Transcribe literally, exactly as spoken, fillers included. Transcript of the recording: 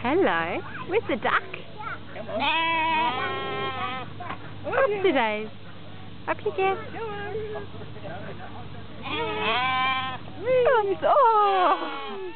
Hello. Where's the duck? Come on. Up today. Up you go. Oh!